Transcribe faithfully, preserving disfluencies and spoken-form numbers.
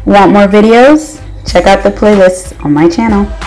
Want more videos? Check out the playlists on my channel.